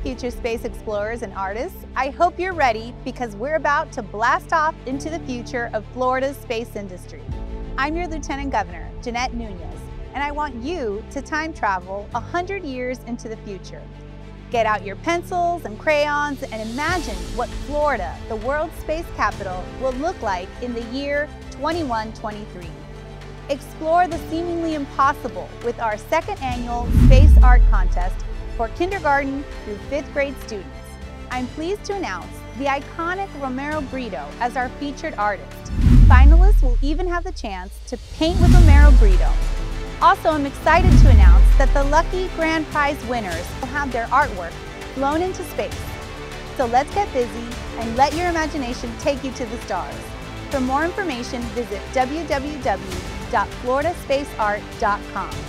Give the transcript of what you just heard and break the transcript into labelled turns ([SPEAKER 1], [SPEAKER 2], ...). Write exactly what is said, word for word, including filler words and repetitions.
[SPEAKER 1] future space explorers and artists. I hope you're ready because we're about to blast off into the future of Florida's space industry. I'm your Lieutenant Governor, Jeanette Nunez, and I want you to time travel one hundred years into the future. Get out your pencils and crayons and imagine what Florida, the world's space capital, will look like in the year twenty-one twenty-three. Explore the seemingly impossible with our second annual Space Art Contest for kindergarten through fifth grade students. I'm pleased to announce the iconic Romero Britto as our featured artist. Finalists will even have the chance to paint with Romero Britto. Also, I'm excited to announce that the lucky grand prize winners will have their artwork flown into space. So let's get busy and let your imagination take you to the stars. For more information, visit w w w dot florida space art dot com.